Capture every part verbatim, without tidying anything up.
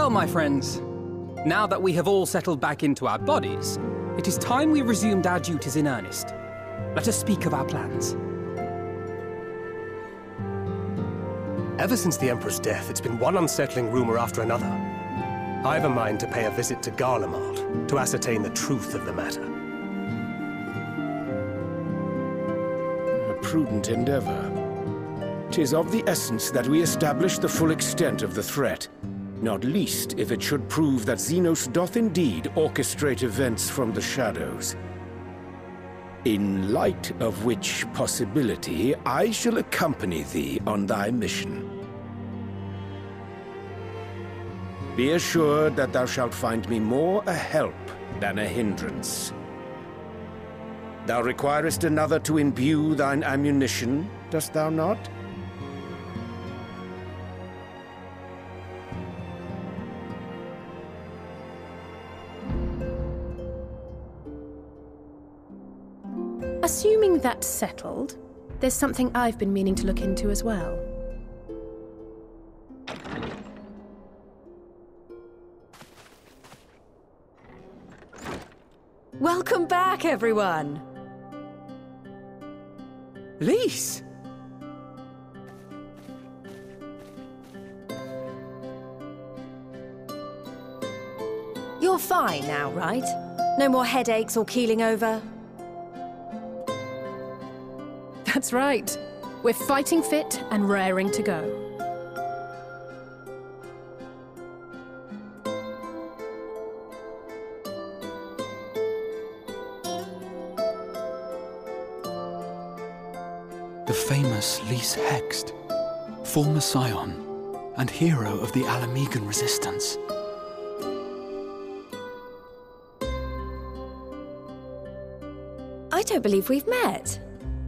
Well, my friends, now that we have all settled back into our bodies, it is time we resumed our duties in earnest. Let us speak of our plans. Ever since the Emperor's death, it's been one unsettling rumor after another. I have a mind to pay a visit to Garlemald to ascertain the truth of the matter. A prudent endeavor. 'Tis of the essence that we establish the full extent of the threat, not least if it should prove that Xenos doth indeed orchestrate events from the shadows. In light of which possibility, I shall accompany thee on thy mission. Be assured that thou shalt find me more a help than a hindrance. Thou requirest another to imbue thine ammunition, dost thou not? Assuming that's settled, there's something I've been meaning to look into as well. Welcome back, everyone! Lise! You're fine now, right? No more headaches or keeling over? That's right. We're fighting fit and raring to go. The famous Lise Hext, former scion and hero of the Alamegan resistance. I don't believe we've met.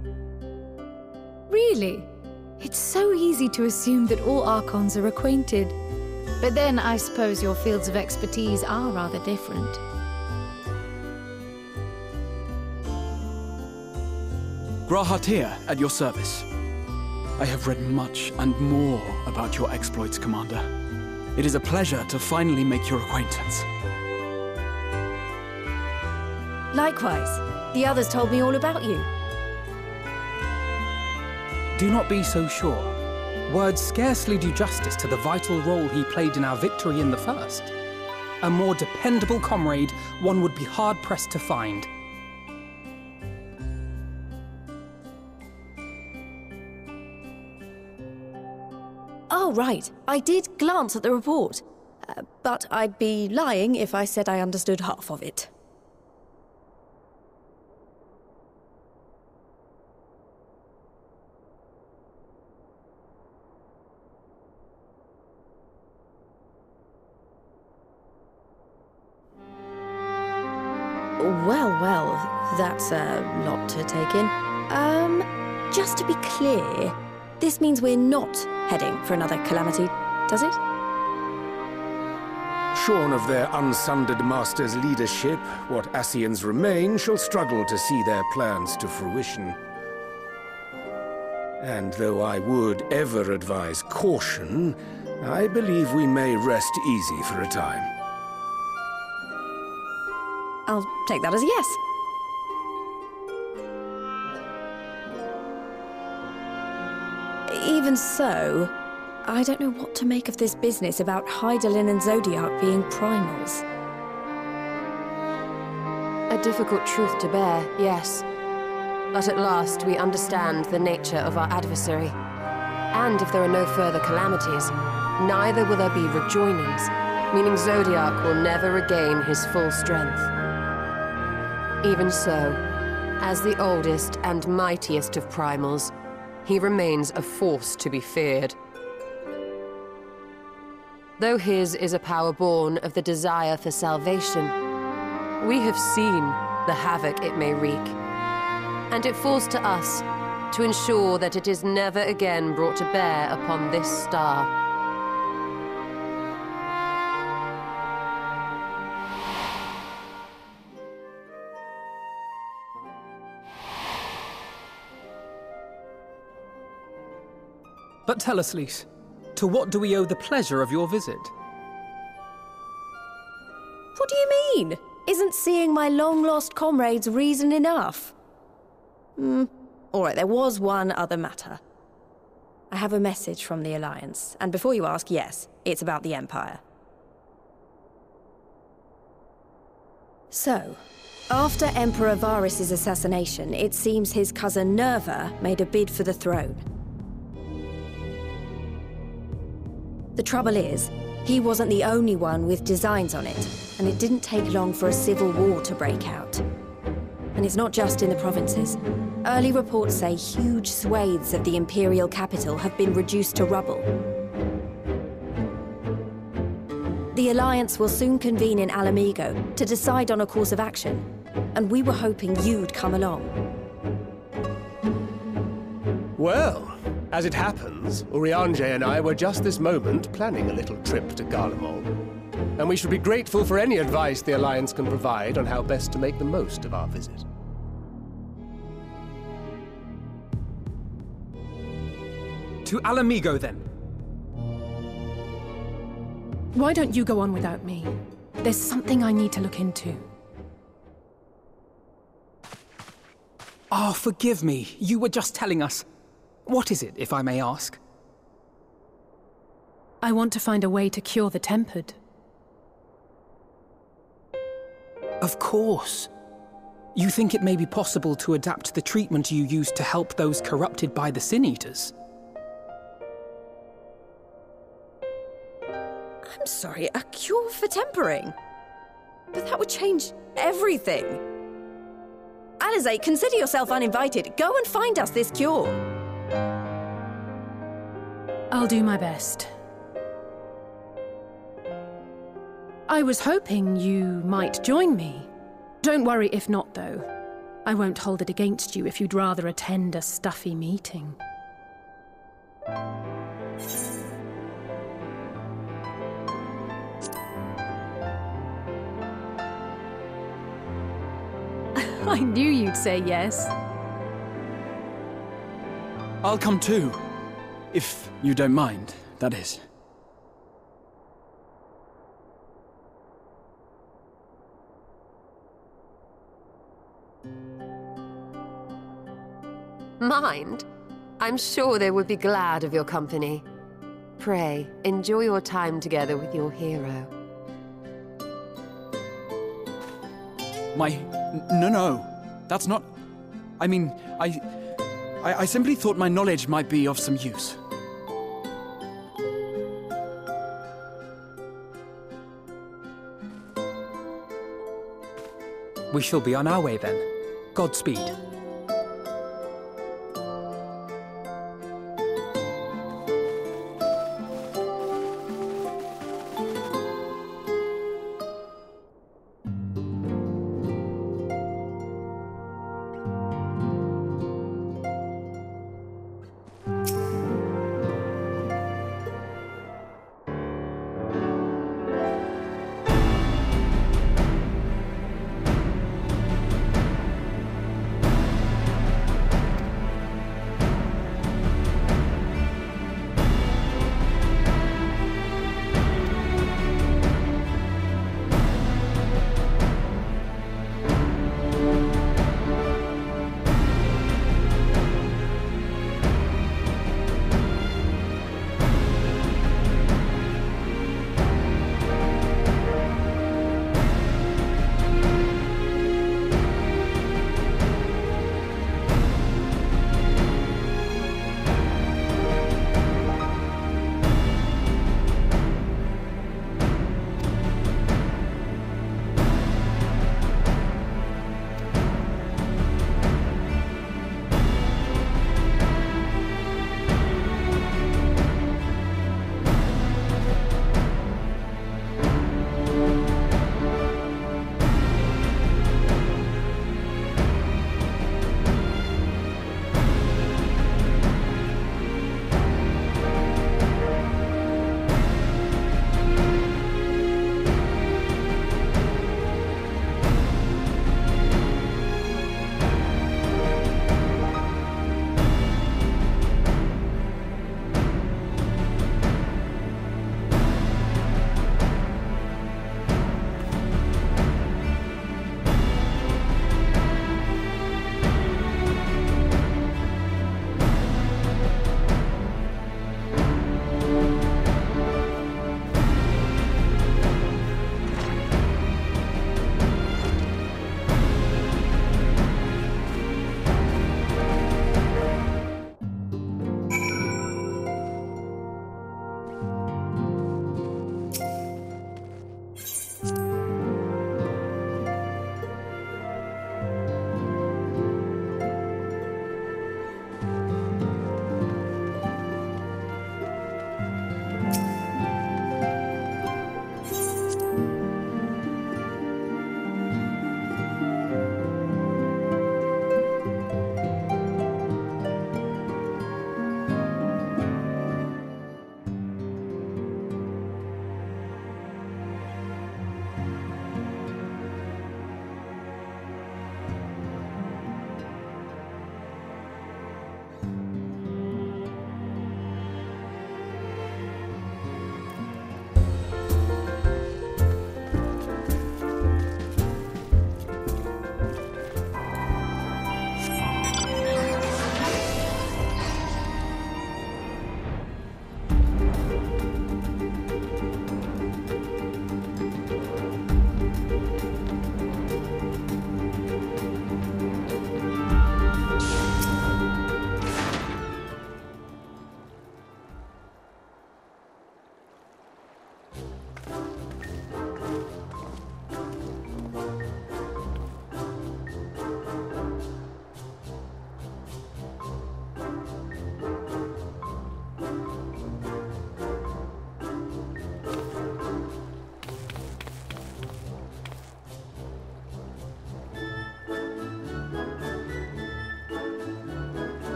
Really? It's so easy to assume that all Archons are acquainted. But then I suppose your fields of expertise are rather different. Grahatir, at your service. I have read much and more about your exploits, Commander. It is a pleasure to finally make your acquaintance. Likewise. The others told me all about you. Do not be so sure. Words scarcely do justice to the vital role he played in our victory in the first. A more dependable comrade one would be hard-pressed to find. Oh, right. I did glance at the report. Uh, but I'd be lying if I said I understood half of it. Well, well, that's a lot to take in. Um, just to be clear, this means we're not heading for another calamity, does it? Shorn of their unsundered master's leadership, what Ascians remain shall struggle to see their plans to fruition. And though I would ever advise caution, I believe we may rest easy for a time. I'll take that as a yes. Even so, I don't know what to make of this business about Hydaelyn and Zodiac being primals. A difficult truth to bear, yes. But at last we understand the nature of our adversary. And if there are no further calamities, neither will there be rejoinings, meaning Zodiac will never regain his full strength. Even so, as the oldest and mightiest of primals, he remains a force to be feared. Though his is a power born of the desire for salvation, we have seen the havoc it may wreak, and it falls to us to ensure that it is never again brought to bear upon this star. But tell us, Lise, to what do we owe the pleasure of your visit? What do you mean? Isn't seeing my long-lost comrades reason enough? Hmm. All right, there was one other matter. I have a message from the Alliance, and before you ask, yes, it's about the Empire. So, after Emperor Varys' assassination, it seems his cousin Nerva made a bid for the throne. The trouble is, he wasn't the only one with designs on it, and it didn't take long for a civil war to break out. And it's not just in the provinces. Early reports say huge swathes of the Imperial capital have been reduced to rubble. The Alliance will soon convene in Alamigo to decide on a course of action, and we were hoping you'd come along. Well, as it happens, Urianger and I were just this moment planning a little trip to Garlemald. And we should be grateful for any advice the Alliance can provide on how best to make the most of our visit. To Alamigo, then. Why don't you go on without me? There's something I need to look into. Oh, forgive me. You were just telling us. What is it, if I may ask? I want to find a way to cure the Tempered. Of course. You think it may be possible to adapt the treatment you use to help those corrupted by the Sin Eaters? I'm sorry, a cure for tempering? But that would change everything. Alizé, consider yourself uninvited. Go and find us this cure. I'll do my best. I was hoping you might join me. Don't worry if not, though. I won't hold it against you if you'd rather attend a stuffy meeting. I knew you'd say yes. I'll come too. If you don't mind, that is. Mind? I'm sure they would be glad of your company. Pray, enjoy your time together with your hero. My... no, no. That's not... I mean, I... I, I simply thought my knowledge might be of some use. We shall be on our way then. Godspeed.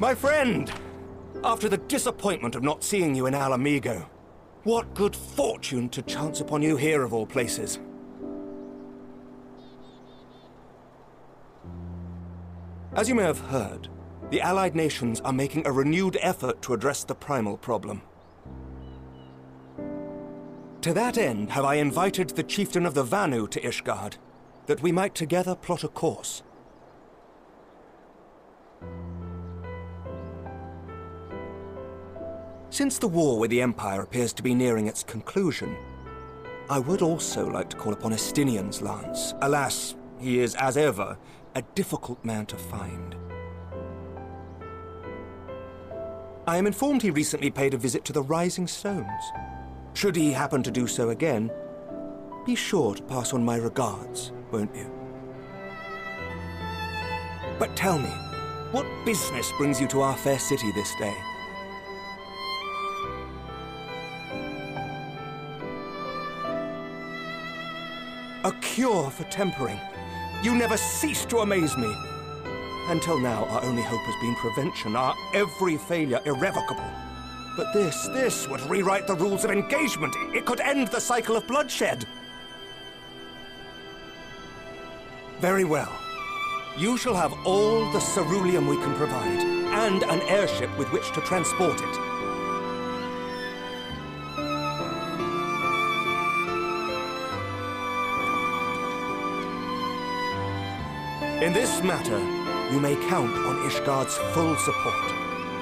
My friend! After the disappointment of not seeing you in Alamigo, what good fortune to chance upon you here of all places. As you may have heard, the Allied nations are making a renewed effort to address the primal problem. To that end, have I invited the chieftain of the Vanu to Ishgard, that we might together plot a course. Since the war with the Empire appears to be nearing its conclusion, I would also like to call upon Estinian's lance. Alas, he is, as ever, a difficult man to find. I am informed he recently paid a visit to the Rising Stones. Should he happen to do so again, be sure to pass on my regards, won't you? But tell me, what business brings you to our fair city this day? A cure for tempering. You never cease to amaze me. Until now, our only hope has been prevention, our every failure irrevocable. But this, this would rewrite the rules of engagement. It could end the cycle of bloodshed. Very well. You shall have all the ceruleum we can provide, and an airship with which to transport it. In this matter, you may count on Ishgard's full support.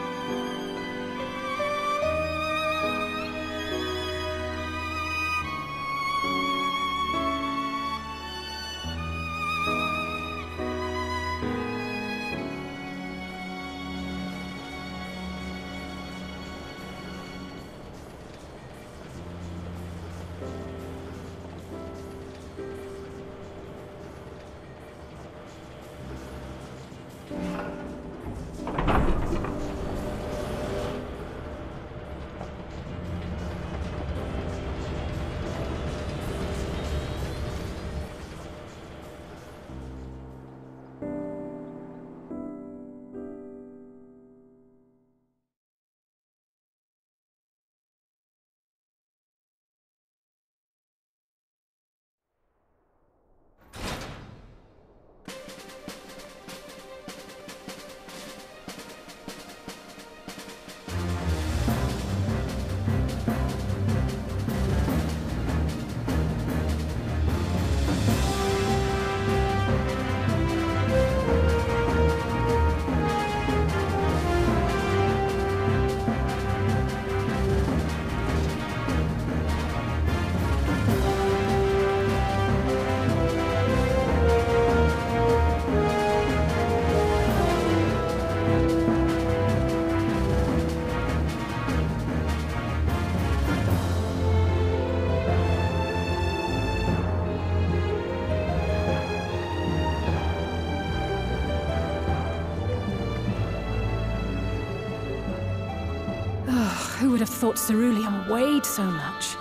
Who would have thought ceruleum weighed so much?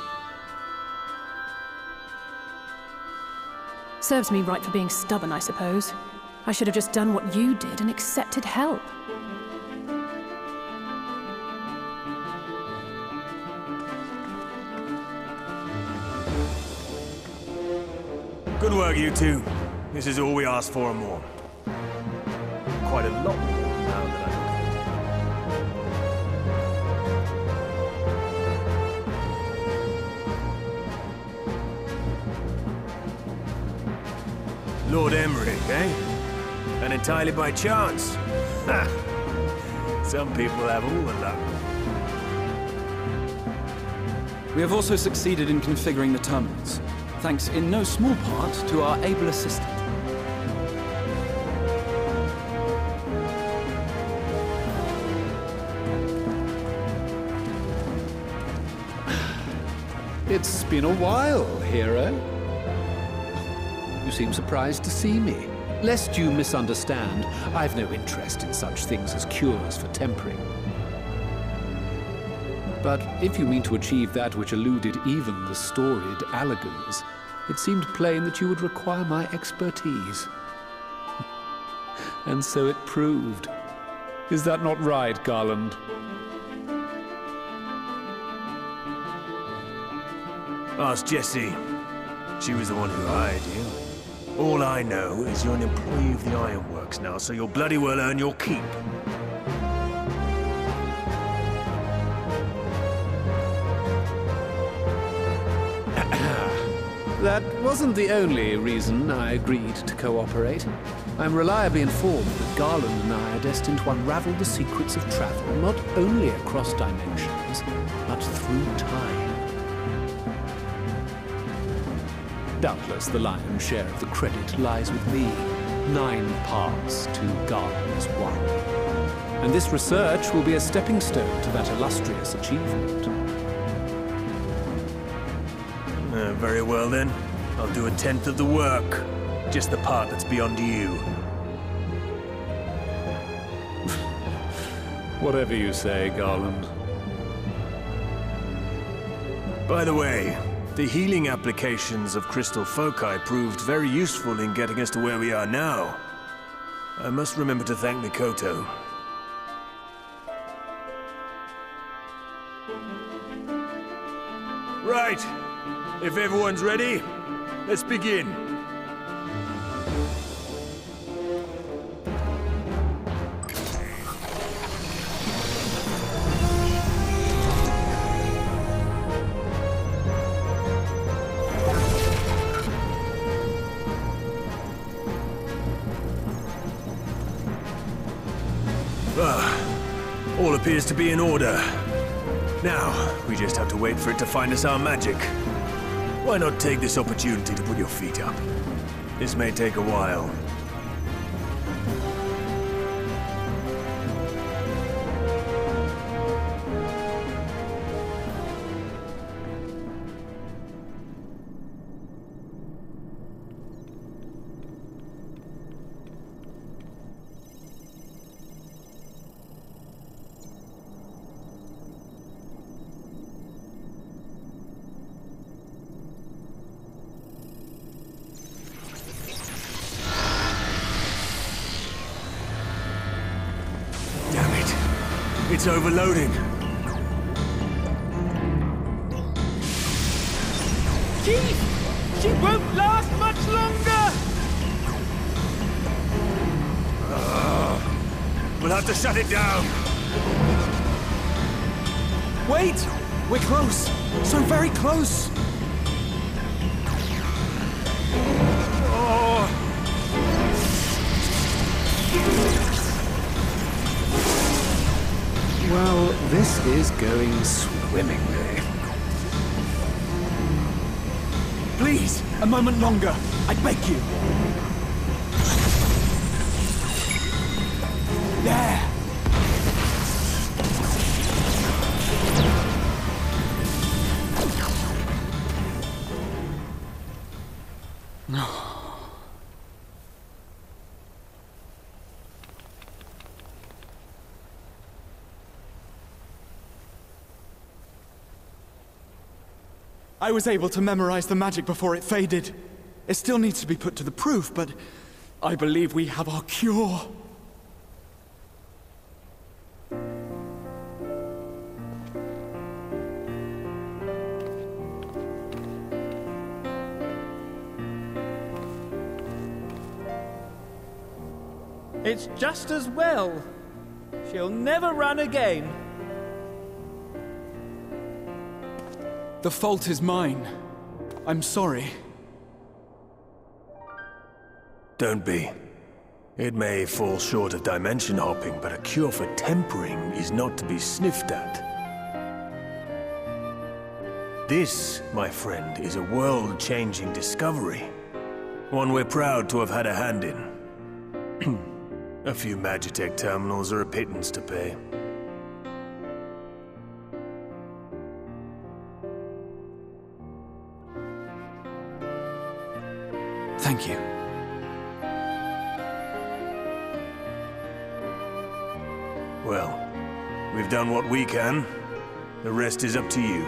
Serves me right for being stubborn, I suppose. I should have just done what you did and accepted help. Good work, you two. This is all we asked for and more. Quite a lot more now that I Lord Emmerich, eh? And entirely by chance? Ha! Some people have all the luck. We have also succeeded in configuring the terminals, thanks in no small part to our able assistant. It's been a while, hero. You seem surprised to see me. Lest you misunderstand, I've no interest in such things as cures for tempering. But if you mean to achieve that which eluded even the storied Alagons, it seemed plain that you would require my expertise. And so it proved. Is that not right, Garland? Ask Jessie. She was the one who hired you. All I know is you're an employee of the Ironworks now, so you'll bloody well earn your keep. That wasn't the only reason I agreed to cooperate. I'm reliably informed that Garland and I are destined to unravel the secrets of travel, not only across dimensions, but through time. Doubtless the lion's share of the credit lies with me. Nine paths to Garland's one. And this research will be a stepping stone to that illustrious achievement. Uh, very well then. I'll do a tenth of the work. Just the part that's beyond you. Whatever you say, Garland. By the way, the healing applications of crystal foci proved very useful in getting us to where we are now. I must remember to thank Mikoto. Right. If everyone's ready, let's begin. Ah, all appears to be in order. Now, we just have to wait for it to find us our magic. Why not take this opportunity to put your feet up? This may take a while. It's overloading. Chief! She won't last much longer! Uh, we'll have to shut it down. Wait! We're close! So very close! Oh! Well, this is going swimmingly. Please, a moment longer. I beg you. There. I was able to memorize the magic before it faded. It still needs to be put to the proof, but I believe we have our cure. It's just as well. She'll never run again. The fault is mine. I'm sorry. Don't be. It may fall short of dimension hopping, but a cure for tempering is not to be sniffed at. This, my friend, is a world-changing discovery. One we're proud to have had a hand in. A few Magitech terminals are a pittance to pay. Thank you. Well, we've done what we can. The rest is up to you.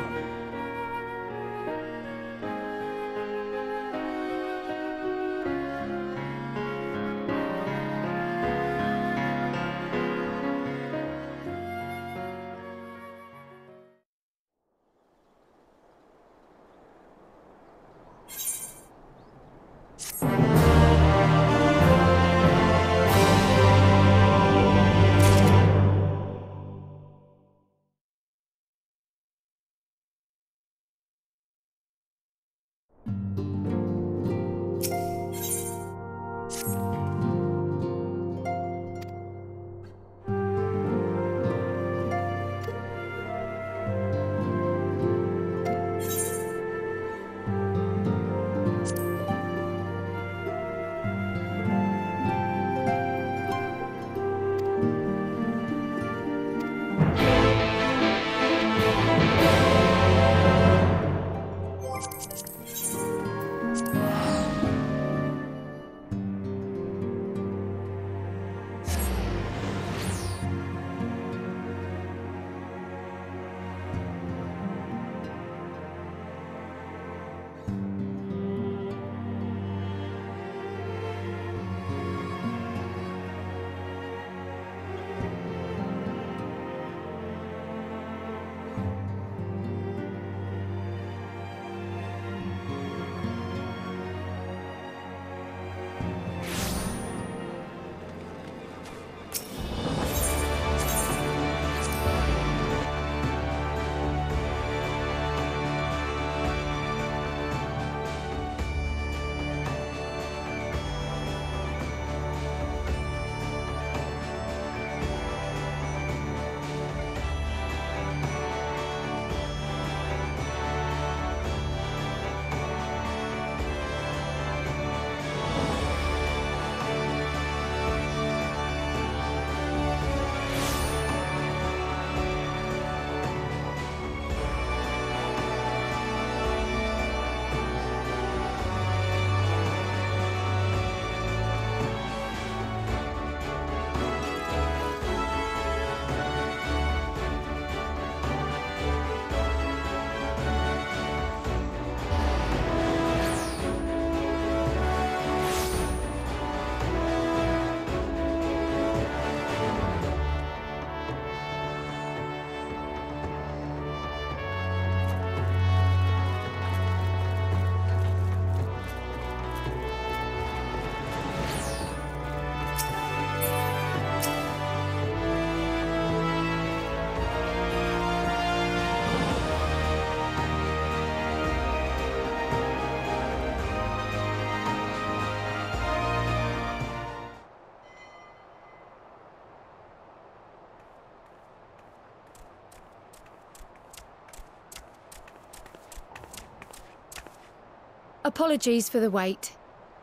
Apologies for the wait.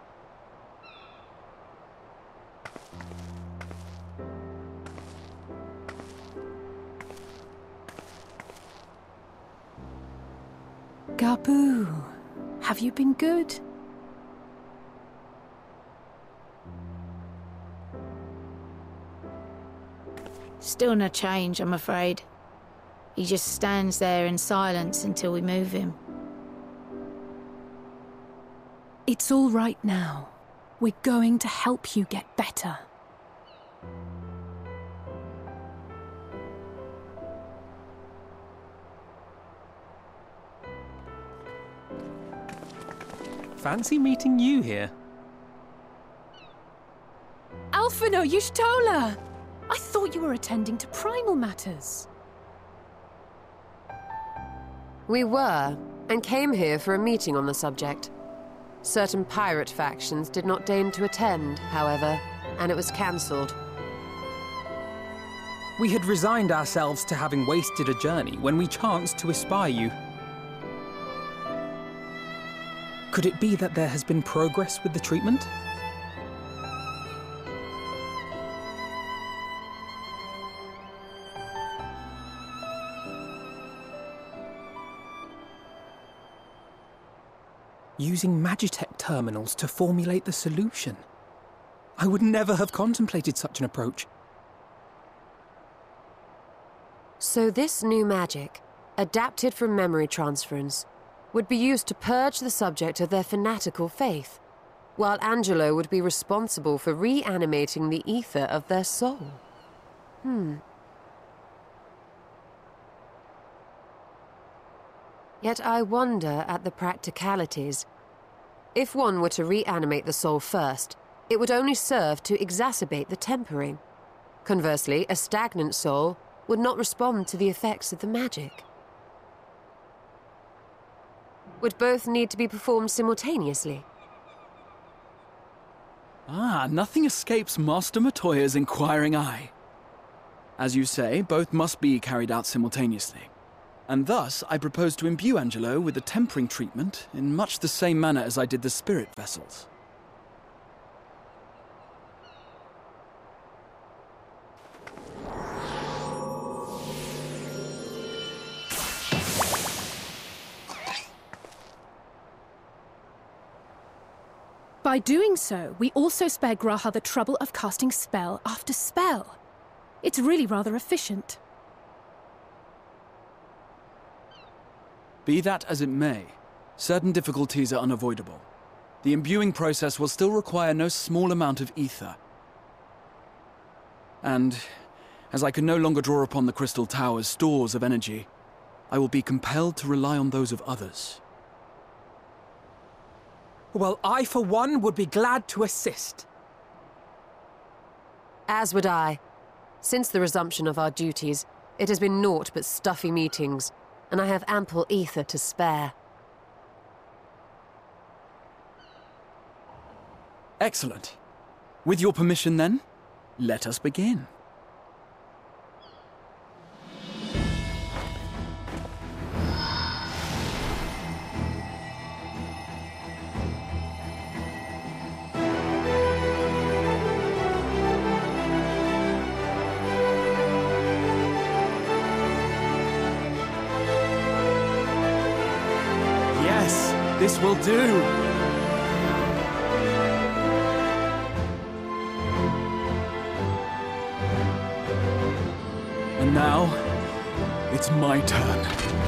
Gabu, have you been good? Still no change, I'm afraid. He just stands there in silence until we move him. It's all right now. We're going to help you get better. Fancy meeting you here. Alphino Yushtola! I thought you were attending to primal matters. We were, and came here for a meeting on the subject. Certain pirate factions did not deign to attend, however, and it was cancelled. We had resigned ourselves to having wasted a journey when we chanced to espy you. Could it be that there has been progress with the treatment? Using Magitech terminals to formulate the solution. I would never have contemplated such an approach. So this new magic, adapted from memory transference, would be used to purge the subject of their fanatical faith, while Angelo would be responsible for reanimating the ether of their soul. Hmm. Yet I wonder at the practicalities. If one were to reanimate the soul first, it would only serve to exacerbate the tempering. Conversely, a stagnant soul would not respond to the effects of the magic. Would both need to be performed simultaneously? Ah, nothing escapes Master Matoya's inquiring eye. As you say, both must be carried out simultaneously. And thus, I propose to imbue Angelo with the tempering treatment in much the same manner as I did the spirit vessels. By doing so, we also spare Graha the trouble of casting spell after spell. It's really rather efficient. Be that as it may, certain difficulties are unavoidable. The imbuing process will still require no small amount of ether. And, as I can no longer draw upon the Crystal Tower's stores of energy, I will be compelled to rely on those of others. Well, I, for one, would be glad to assist. As would I. Since the resumption of our duties, it has been naught but stuffy meetings, and I have ample ether to spare. Excellent. With your permission, then, let us begin. This will do! And now, it's my turn.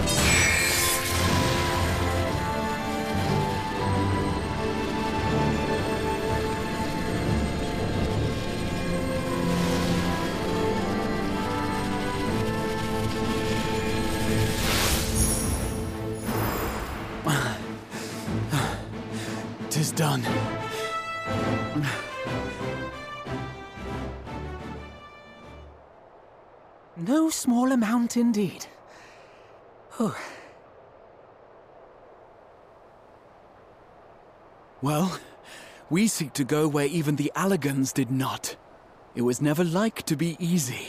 Tis done. No small amount indeed. Oh. Well, we seek to go where even the Allegans did not. It was never like to be easy.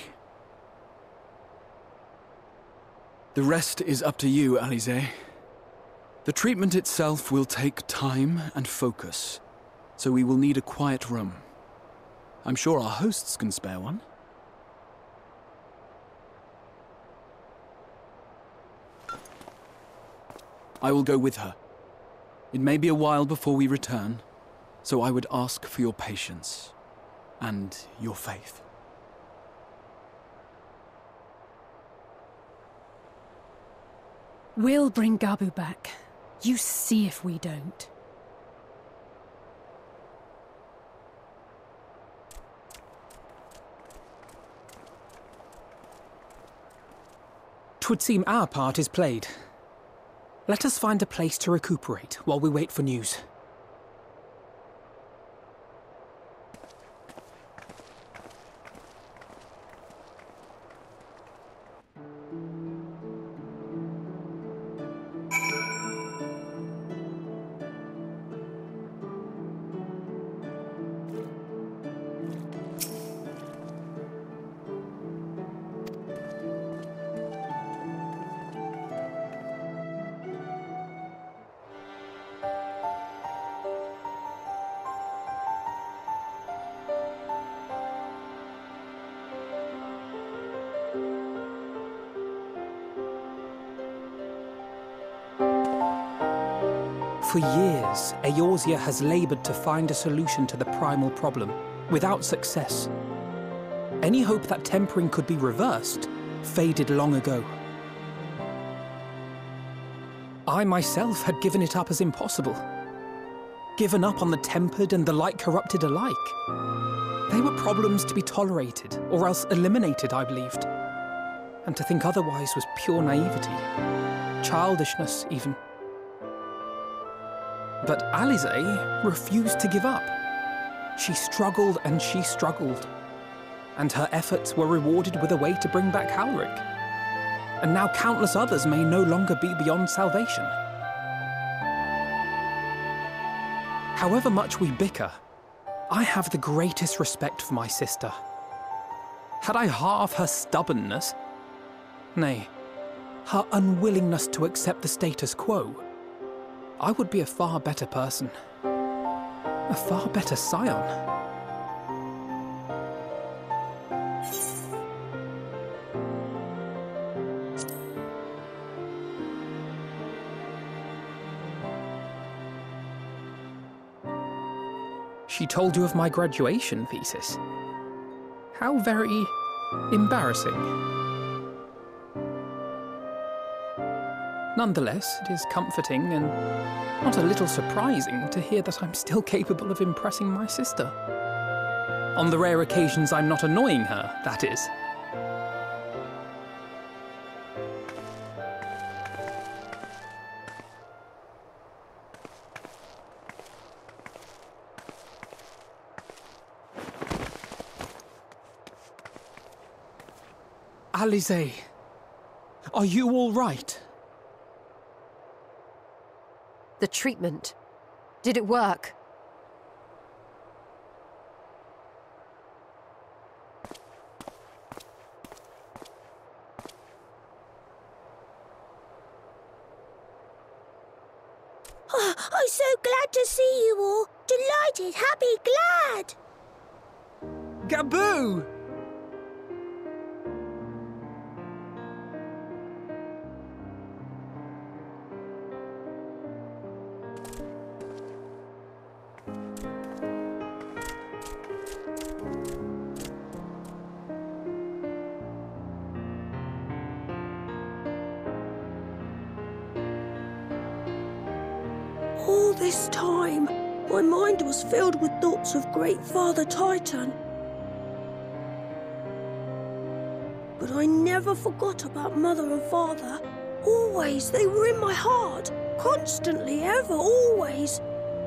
The rest is up to you, Alize. The treatment itself will take time and focus, so we will need a quiet room. I'm sure our hosts can spare one. I will go with her. It may be a while before we return, so I would ask for your patience and your faith. We'll bring Gabu back. You see if we don't. Twould seem our part is played. Let us find a place to recuperate while we wait for news. For years, Eorzea has laboured to find a solution to the primal problem, without success. Any hope that tempering could be reversed faded long ago. I myself had given it up as impossible. Given up on the tempered and the light-corrupted alike. They were problems to be tolerated, or else eliminated, I believed. And to think otherwise was pure naivety. Childishness, even. But Alisaie refused to give up. She struggled and she struggled. And her efforts were rewarded with a way to bring back Halric. And now countless others may no longer be beyond salvation. However much we bicker, I have the greatest respect for my sister. Had I half her stubbornness, nay, her unwillingness to accept the status quo, I would be a far better person. A far better scion. She told you of my graduation thesis. How very embarrassing. Nonetheless, it is comforting and not a little surprising to hear that I'm still capable of impressing my sister. On the rare occasions I'm not annoying her, that is. Alisaie, are you all right? The treatment. Did it work? Oh, I'm so glad to see you all. Delighted, happy, glad. Gabu! All this time, my mind was filled with thoughts of Great Father Titan. But I never forgot about Mother and Father. Always, they were in my heart. Constantly, ever, always.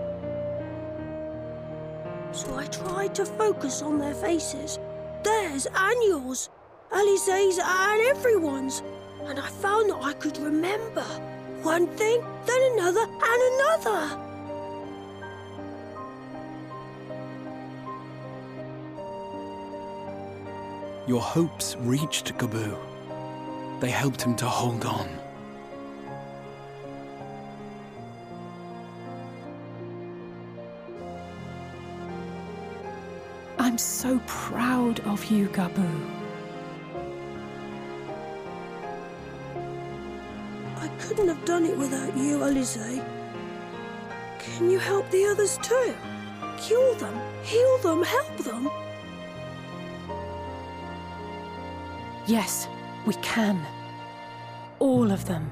So I tried to focus on their faces. Theirs and yours. Alisaie's and everyone's. And I found that I could remember. One thing, then another, and another. Your hopes reached Gabu. They helped him to hold on. I'm so proud of you, Gaboo. I couldn't have done it without you, Alize. Can you help the others too? Cure them, heal them, help them? Yes, we can. All of them.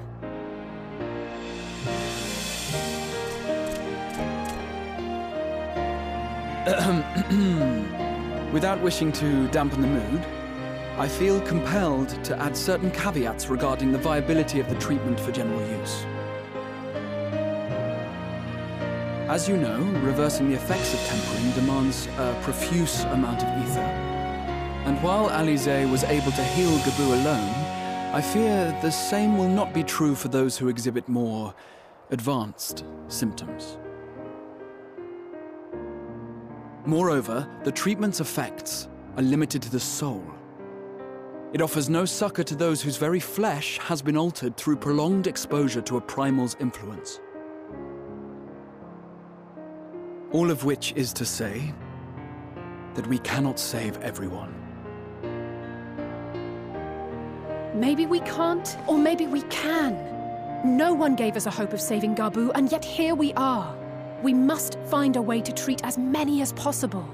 Without wishing to dampen the mood, I feel compelled to add certain caveats regarding the viability of the treatment for general use. As you know, reversing the effects of tempering demands a profuse amount of ether. And while Alize was able to heal Gaboo alone, I fear the same will not be true for those who exhibit more advanced symptoms. Moreover, the treatment's effects are limited to the soul. It offers no succor to those whose very flesh has been altered through prolonged exposure to a primal's influence. All of which is to say that we cannot save everyone. Maybe we can't, or maybe we can. No one gave us a hope of saving Gaboo, and yet here we are. We must find a way to treat as many as possible.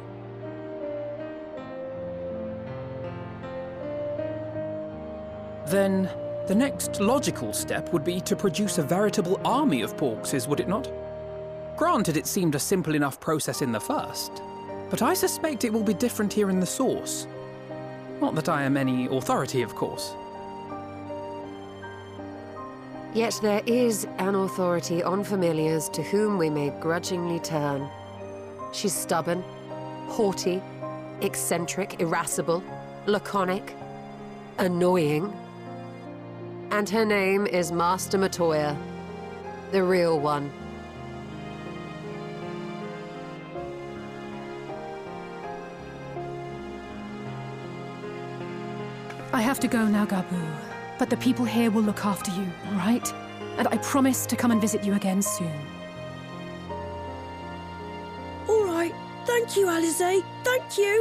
Then, the next logical step would be to produce a veritable army of Porkses, would it not? Granted, it seemed a simple enough process in the first, but I suspect it will be different here in the source. Not that I am any authority, of course. Yet there is an authority on familiars to whom we may grudgingly turn. She's stubborn, haughty, eccentric, irascible, laconic, annoying. And her name is Master Matoya, the real one. I have to go now, Gaboo. But the people here will look after you, all right? And I promise to come and visit you again soon. All right. Thank you, Alize. Thank you.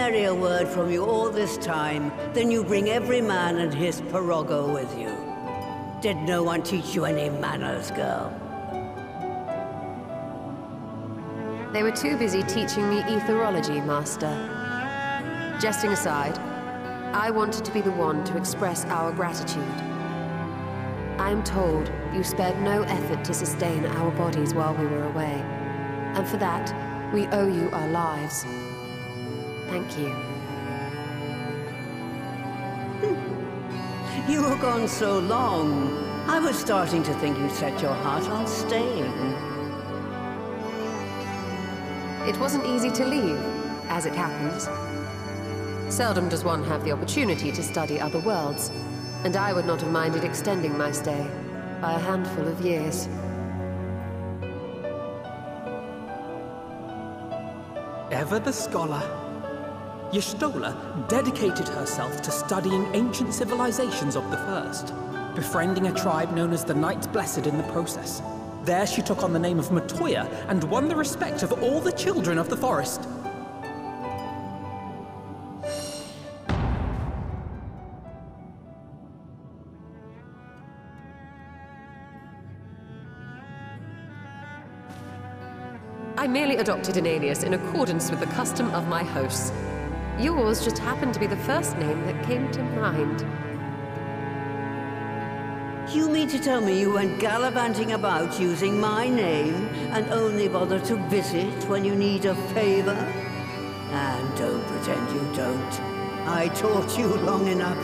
nary a word from you all this time, then you bring every man and his pirogo with you. Did no one teach you any manners, girl? They were too busy teaching me etherology, Master. Jesting aside, I wanted to be the one to express our gratitude. I am told you spared no effort to sustain our bodies while we were away, and for that, we owe you our lives. Thank you. You were gone so long, I was starting to think you'd set your heart on staying. It wasn't easy to leave, as it happens. Seldom does one have the opportunity to study other worlds, and I would not have minded extending my stay by a handful of years. Ever the scholar, Y'shtola dedicated herself to studying ancient civilizations of the First, befriending a tribe known as the Knights Blessed in the process. There she took on the name of Matoya and won the respect of all the children of the forest. I merely adopted an alias in accordance with the custom of my hosts. Yours just happened to be the first name that came to mind. You mean to tell me you went gallivanting about using my name and only bother to visit when you need a favor? And don't pretend you don't. I taught you long enough.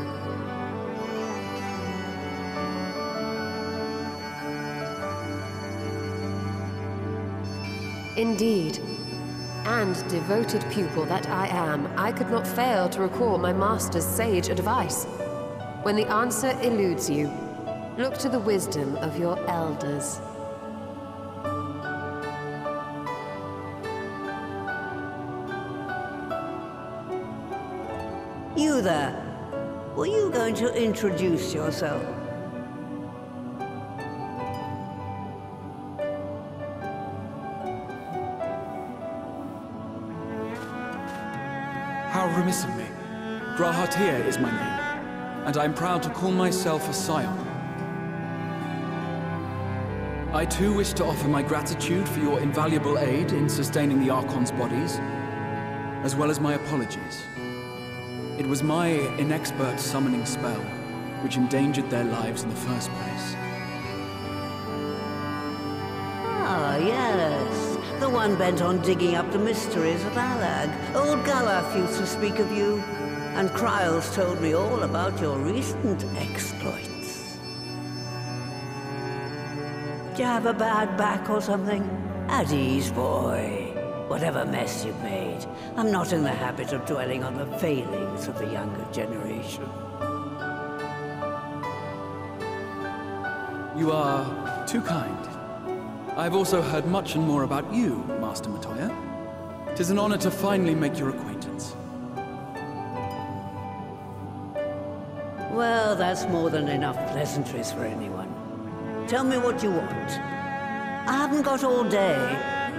Indeed. And devoted pupil that I am, I could not fail to recall my master's sage advice. When the answer eludes you, look to the wisdom of your elders. You there. Were you going to introduce yourself? How remiss of me. Grahatir is my name, and I am proud to call myself a scion. I too wish to offer my gratitude for your invaluable aid in sustaining the Archon's bodies, as well as my apologies. It was my inexpert summoning spell which endangered their lives in the first place. Ah, yes. The one bent on digging up the mysteries of Alag. Old Galaf used to speak of you, and Kryles told me all about your recent exploits. Do you have a bad back or something? At ease, boy. Whatever mess you've made, I'm not in the habit of dwelling on the failings of the younger generation. You are too kind. I've also heard much and more about you, Master Matoya. 'Tis an honor to finally make your acquaintance. Well, that's more than enough pleasantries for anyone. Tell me what you want. I haven't got all day.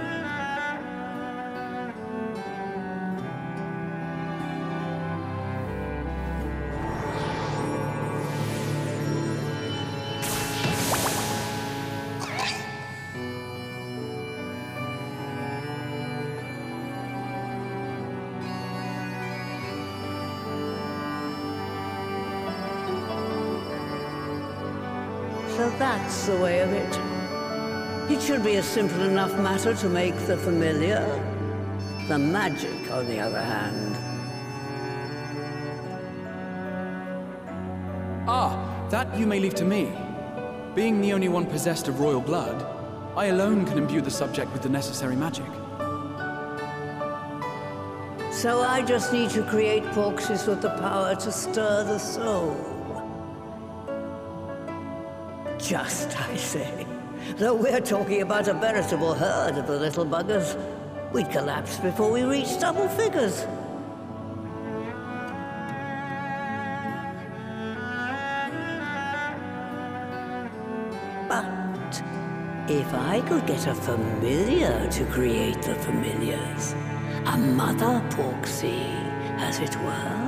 So that's the way of it. It should be a simple enough matter to make the familiar. The magic, on the other hand. Ah, that you may leave to me. Being the only one possessed of royal blood, I alone can imbue the subject with the necessary magic. So I just need to create porxes with the power to stir the soul. Just, I say. Though we're talking about a veritable herd of the little buggers, we'd collapse before we reached double figures. But if I could get a familiar to create the familiars, A mother Porksy, as it were.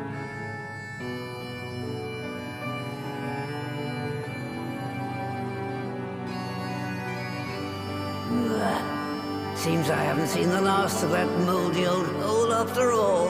Seems I haven't seen the last of that moldy old hole after all.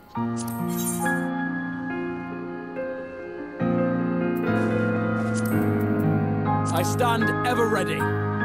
I stand ever ready.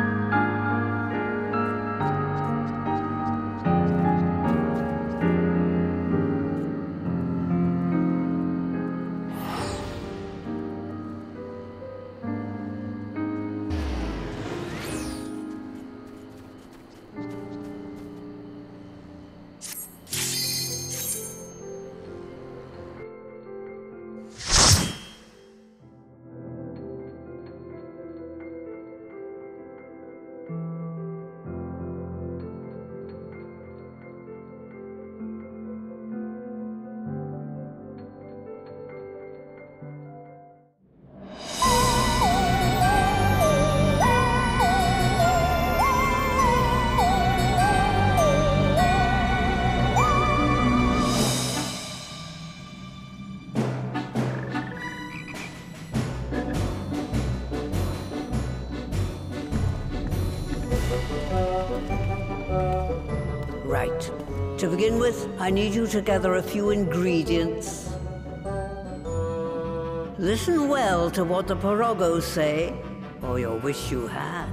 Right. To begin with, I need you to gather a few ingredients. Listen well to what the Pirogos say, or you'll wish you had.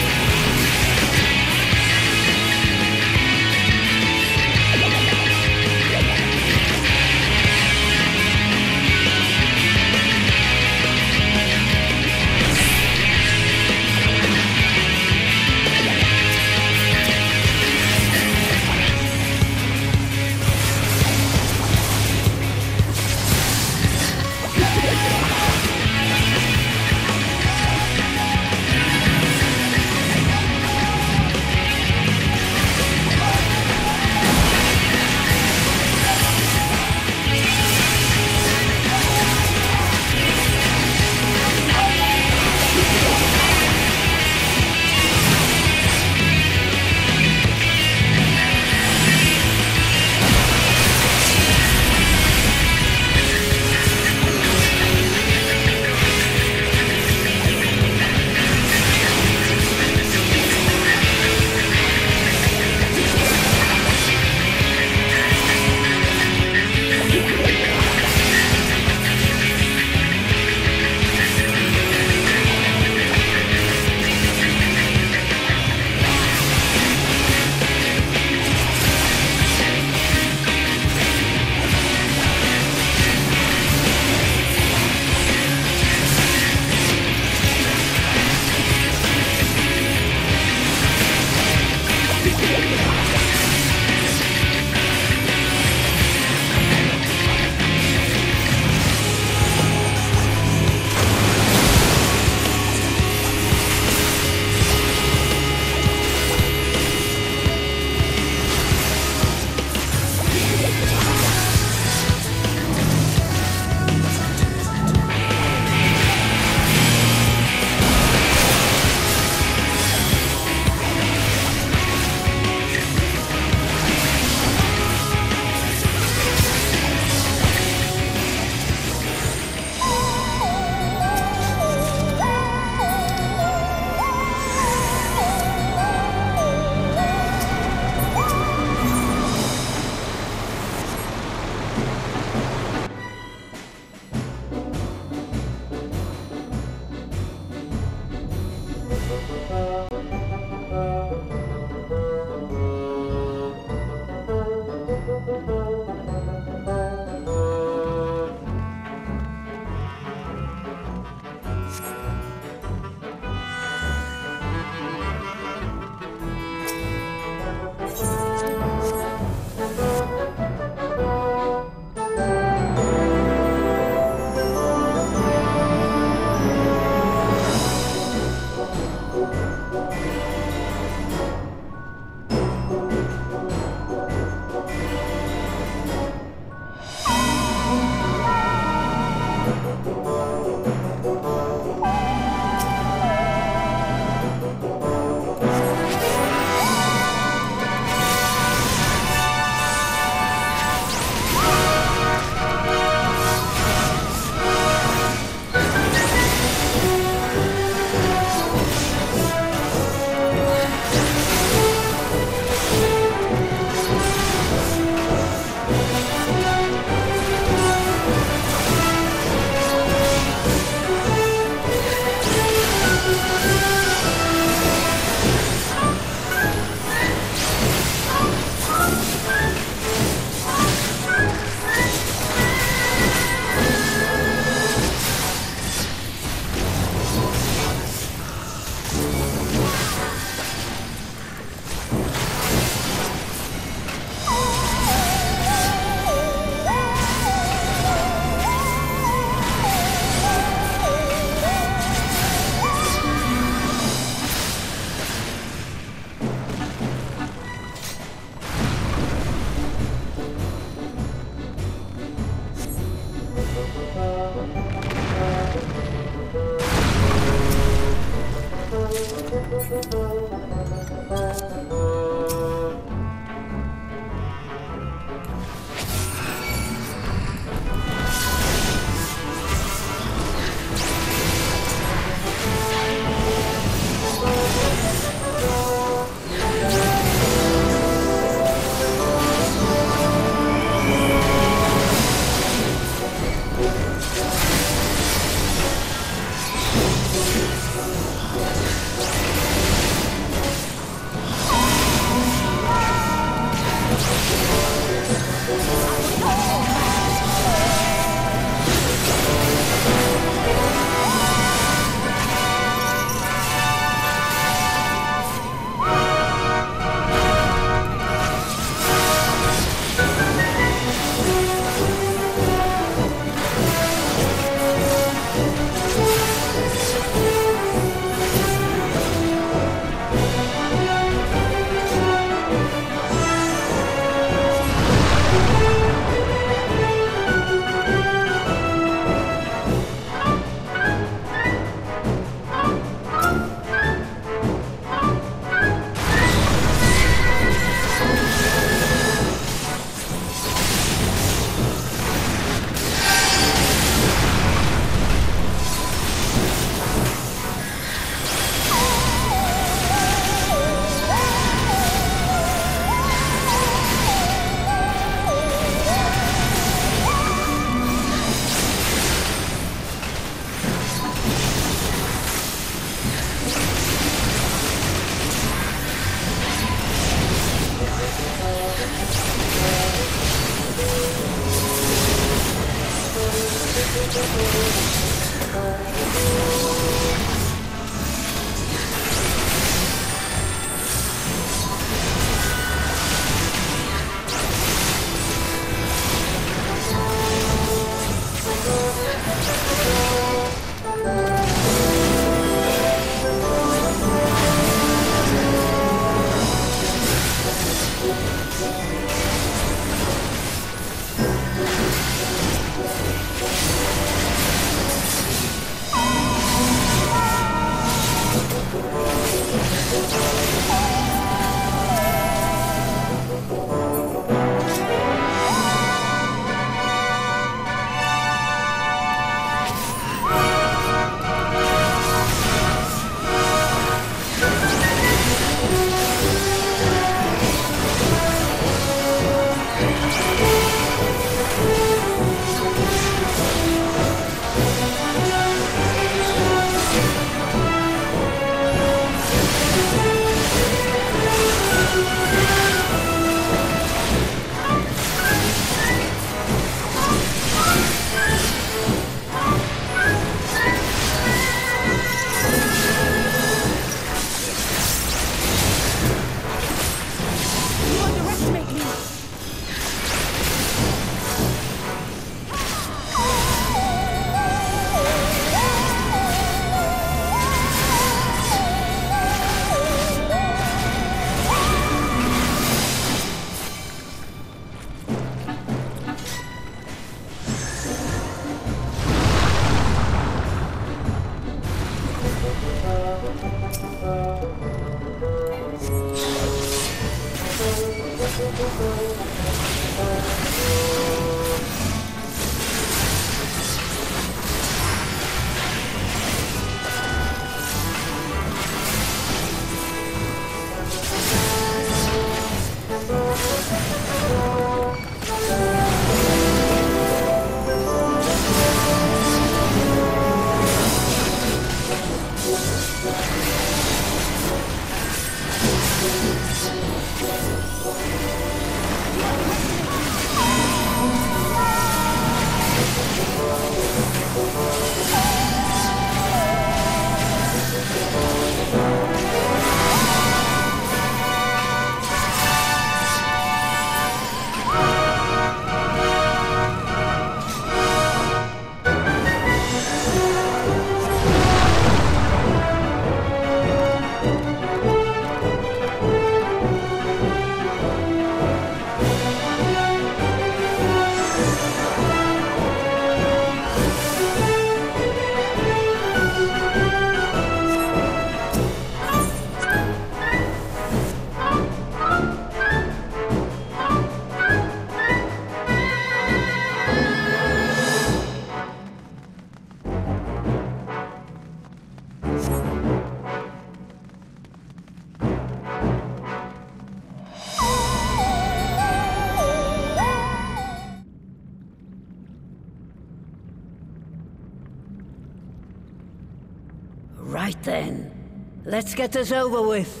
Let's get this over with.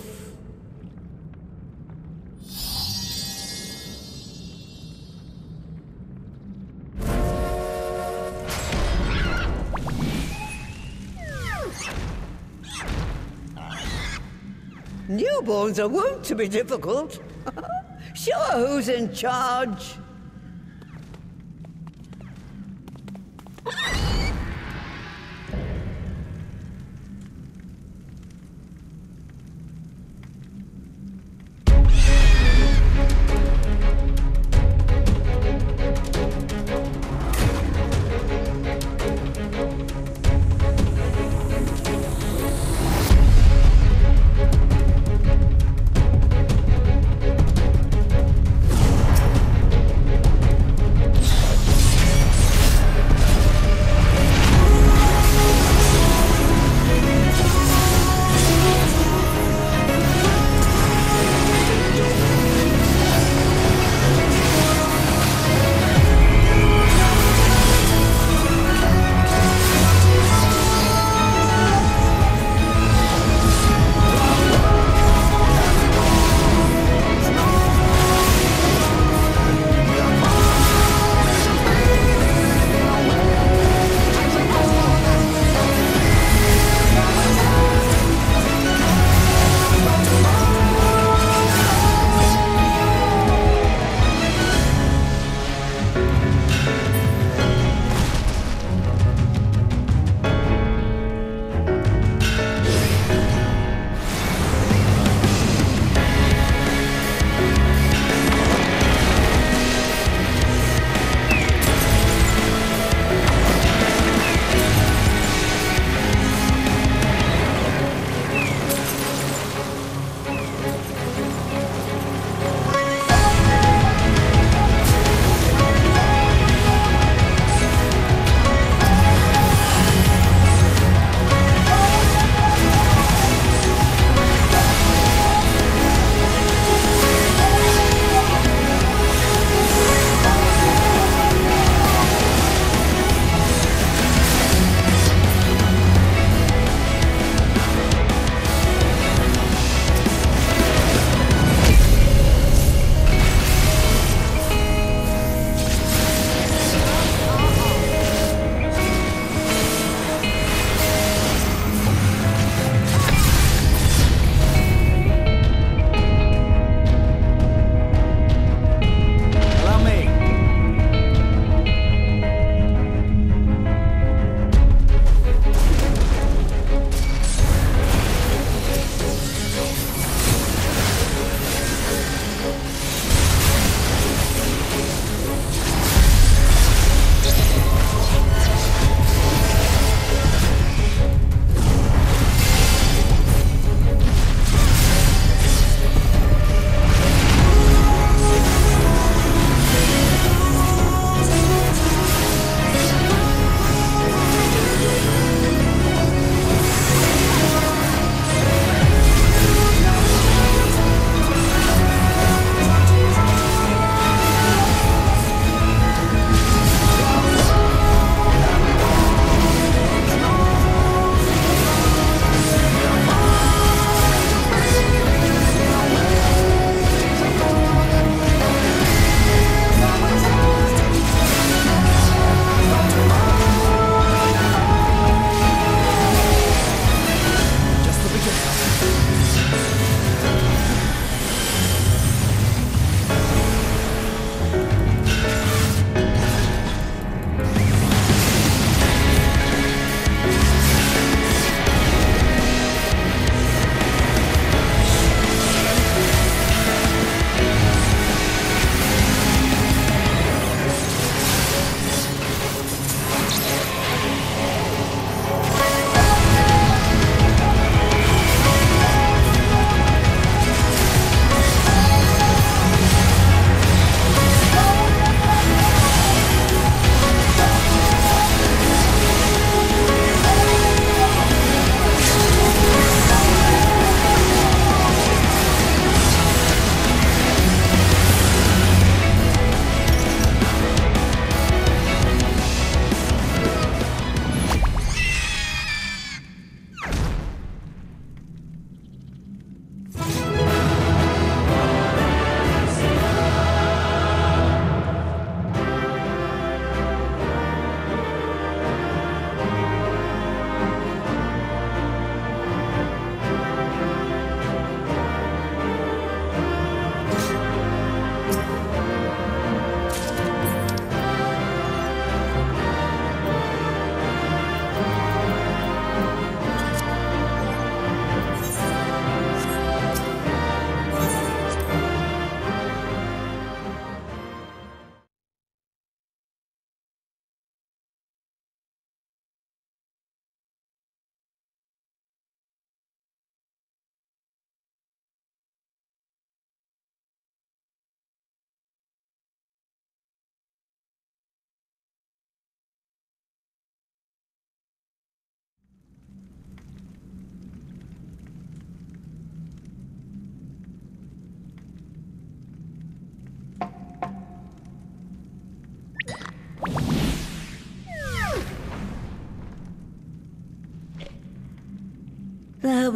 Newborns are wont to be difficult. Sure, who's in charge?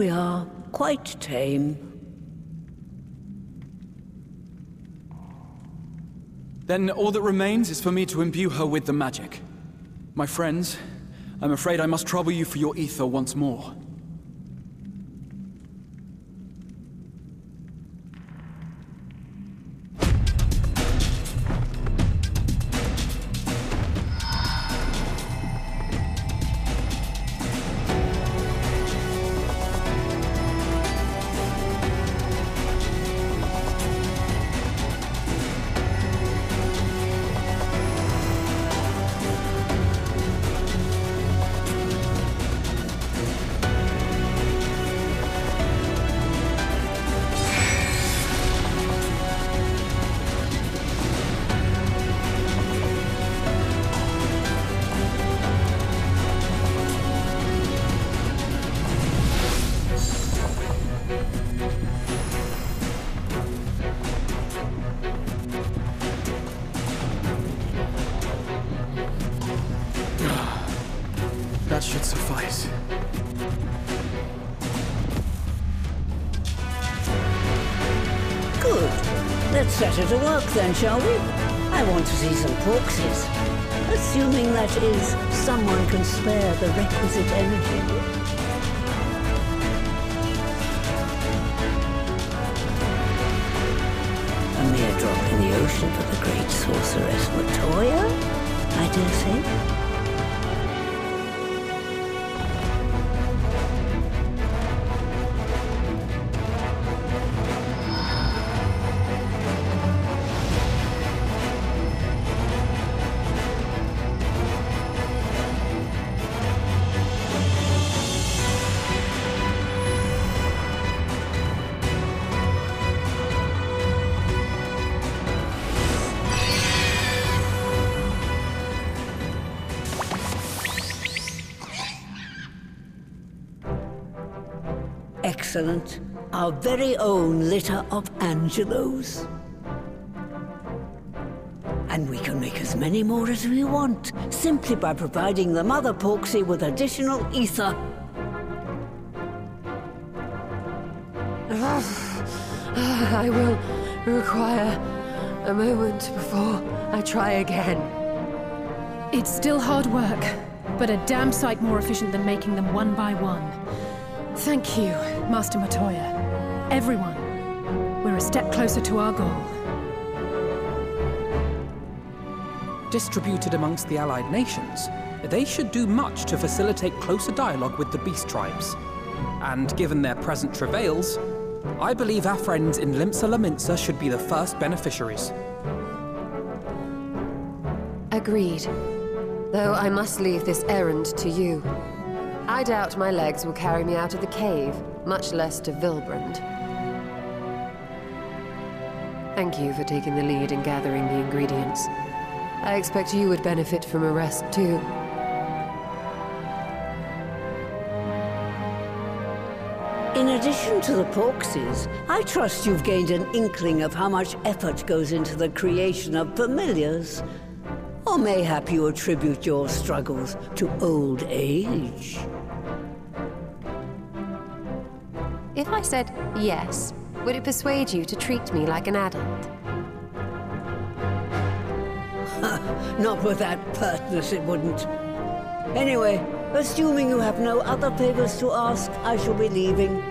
we are, quite tame. Then all that remains is for me to imbue her with the magic. My friends, I'm afraid I must trouble you for your ether once more. That should suffice. Good. Let's set her to work then, shall we? I want to see some corpses. Assuming that is, someone can spare the requisite energy. A mere drop in the ocean for the great sorceress Matoya, I dare say. Excellent. Our very own litter of Angelos. And we can make as many more as we want, simply by providing the Mother Porksy with additional ether. I will require a moment before I try again. It's still hard work, but a damn sight more efficient than making them one by one. Thank you, Master Matoya. Everyone, we're a step closer to our goal. Distributed amongst the allied nations, they should do much to facilitate closer dialogue with the beast tribes. And given their present travails, I believe our friends in Limsa Laminsa should be the first beneficiaries. Agreed. Though I must leave this errand to you. I doubt my legs will carry me out of the cave, much less to Vilbrand. Thank you for taking the lead in gathering the ingredients. I expect you would benefit from a rest, too. In addition to the Porksies, I trust you've gained an inkling of how much effort goes into the creation of familiars. Or mayhap you attribute your struggles to old age? If I said yes, would it persuade you to treat me like an adult? Not with that pertness, it wouldn't. Anyway, assuming you have no other favors to ask, I shall be leaving.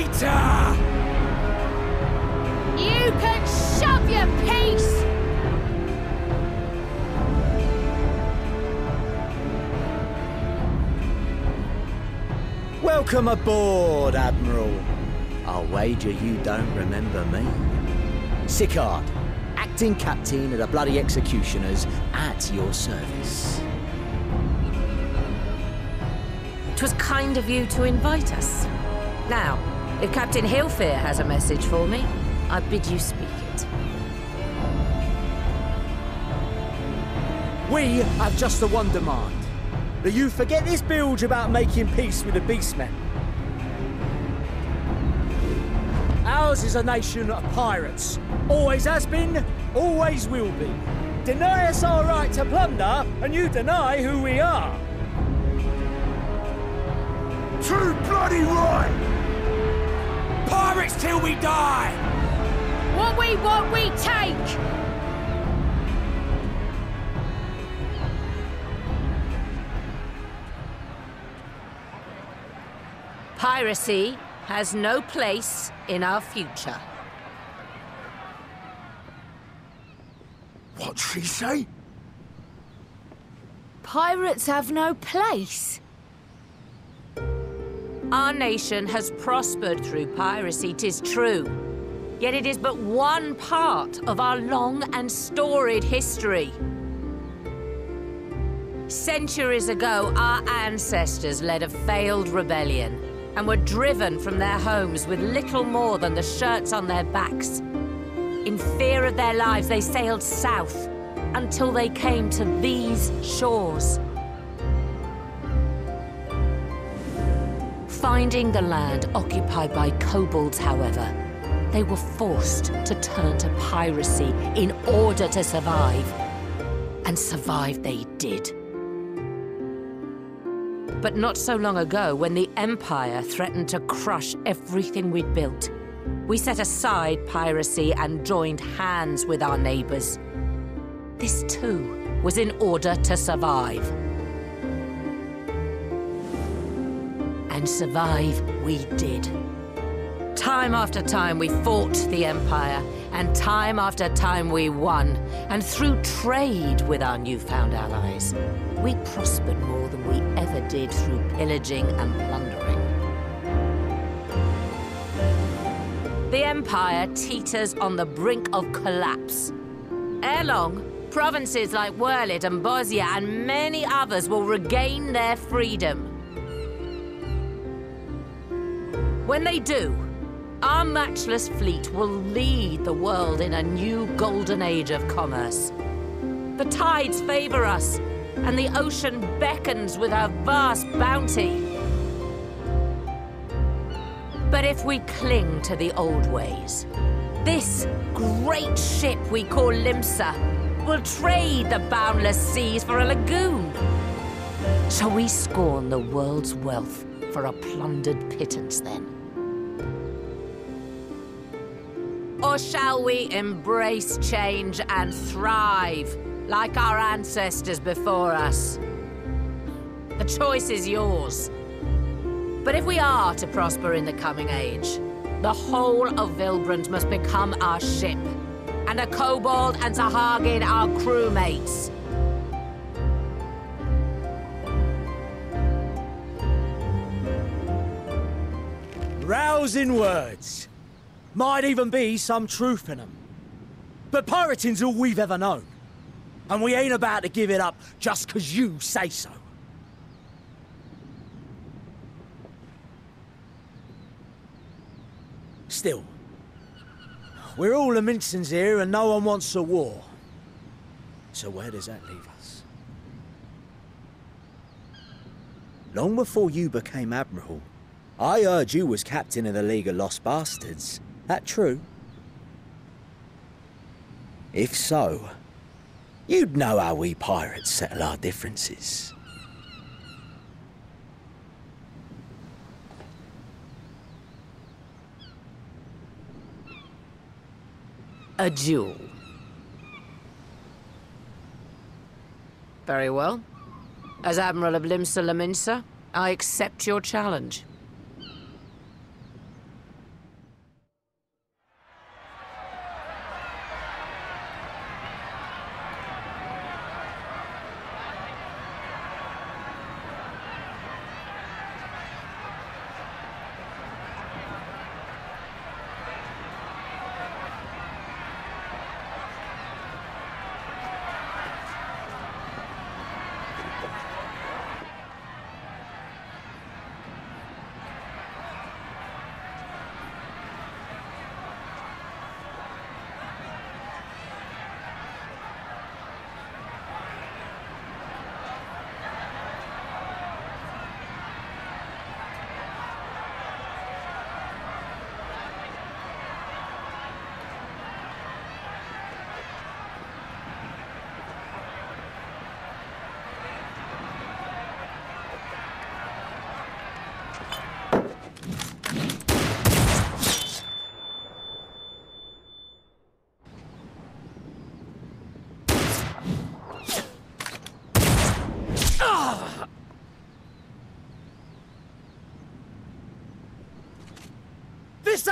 Traitor! You can shove your piece! Welcome aboard, Admiral. I'll wager you don't remember me. Sicard, acting captain of the bloody executioners, at your service. 'Twas kind of you to invite us. Now, if Captain Hillfear has a message for me, I bid you speak it. We have just the one demand. That you forget this bilge about making peace with the beastmen. Ours is a nation of pirates. Always has been, always will be. Deny us our right to plunder, and you deny who we are. Too bloody right! Pirates till we die! What we want, we take! Piracy has no place in our future. What'd she say? Pirates have no place. Our nation has prospered through piracy, 'tis true. Yet it is but one part of our long and storied history. Centuries ago, our ancestors led a failed rebellion and were driven from their homes with little more than the shirts on their backs. In fear of their lives, they sailed south until they came to these shores. Finding the land occupied by kobolds, however, they were forced to turn to piracy in order to survive. And survive they did. But not so long ago, when the Empire threatened to crush everything we'd built, we set aside piracy and joined hands with our neighbors. This too was in order to survive. And survive we did. Time after time we fought the Empire, and time after time we won. And through trade with our newfound allies, we prospered more than we ever did through pillaging and plundering. The Empire teeters on the brink of collapse. Ere long, provinces like Werlit and Bosnia and many others will regain their freedom. When they do, our matchless fleet will lead the world in a new golden age of commerce. The tides favor us, and the ocean beckons with her vast bounty. But if we cling to the old ways, this great ship we call Limsa will trade the boundless seas for a lagoon. Shall we scorn the world's wealth for a plundered pittance then? Or shall we embrace change and thrive like our ancestors before us? The choice is yours. But if we are to prosper in the coming age, the whole of Vilbrand must become our ship, and a kobold and Sahagin our crewmates. Rousing words. Might even be some truth in them. But pirating's all we've ever known. And we ain't about to give it up just 'cause you say so. Still, we're all the Mincins here and no one wants a war. So where does that leave us? Long before you became Admiral, I heard you was captain of the League of Lost Bastards. That true? If so, you'd know how we pirates settle our differences. A duel. Very well. As Admiral of Limsa Lominsa, I accept your challenge.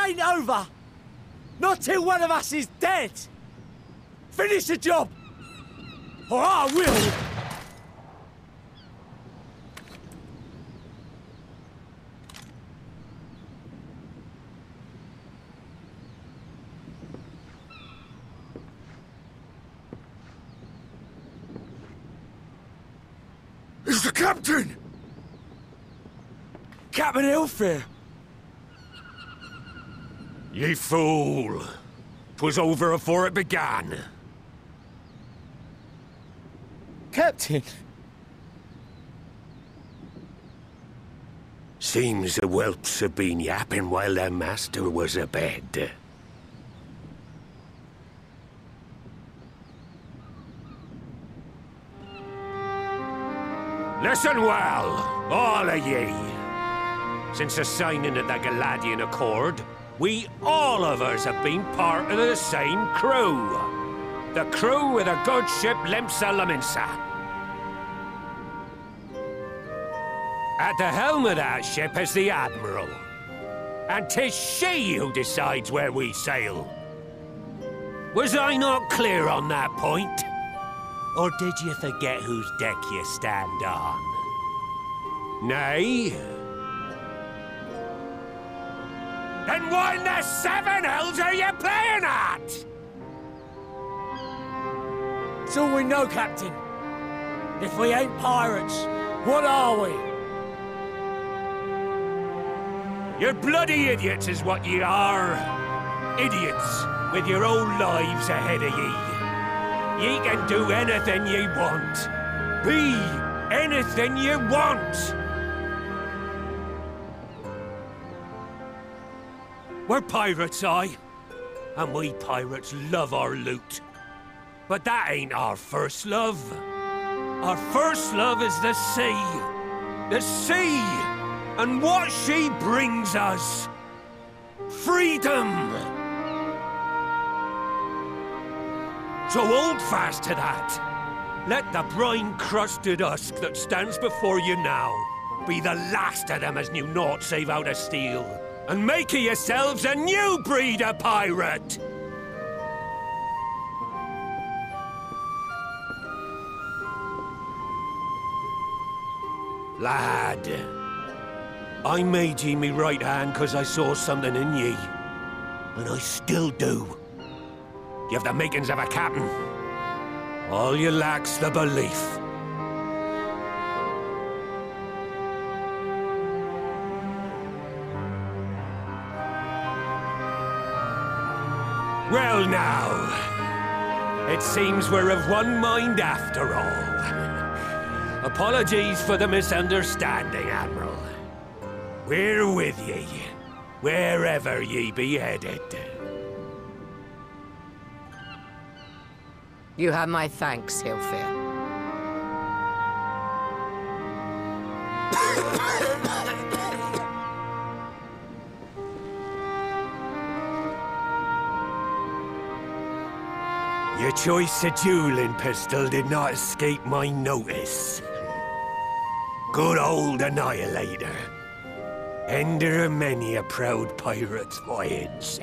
ain't over! Not till one of us is dead! Finish the job! Or I will! It's the captain! Captain Elfir! Ye fool! 'Twas over afore it began. Captain! Seems the whelps have been yapping while their master was abed. Listen well, all of ye. Since the signing of the Galadian Accord, we all of us have been part of the same crew. The crew of the good ship Limsa Laminsa. At the helm of that ship is the Admiral. And 'tis she who decides where we sail. Was I not clear on that point? Or did you forget whose deck you stand on? Nay? Then what in the seven hells are you playing at? It's all we know, Captain. If we ain't pirates, what are we? You're bloody idiots is what ye are. Idiots with your own lives ahead of ye. Ye can do anything ye want. Be anything ye want. We're pirates, aye. And we pirates love our loot. But that ain't our first love. Our first love is the sea. The sea! And what she brings us. Freedom! So hold fast to that. Let the brine-crusted husk that stands before you now be the last of them as knew naught save out of steel. And make of yourselves a new breed of pirate! Lad, I made ye me right hand because I saw something in ye. And I still do. You have the makings of a captain. All you lack's the belief. Well now, it seems we're of one mind after all. Apologies for the misunderstanding, Admiral. We're with ye, wherever ye be headed. You have my thanks, Hilfir. Your choice of dueling pistol did not escape my notice. Good old Annihilator. Ender of many a proud pirate's voyage.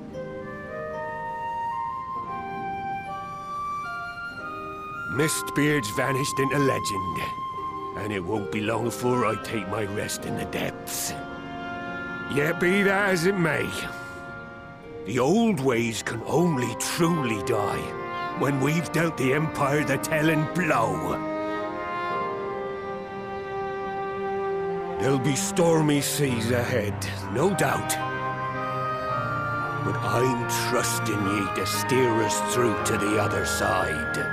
Mistbeard's vanished into legend, and it won't be long before I take my rest in the depths. Yet be that as it may, the old ways can only truly die when we've dealt the Empire the telling blow. There'll be stormy seas ahead, no doubt. But I'm trusting ye to steer us through to the other side.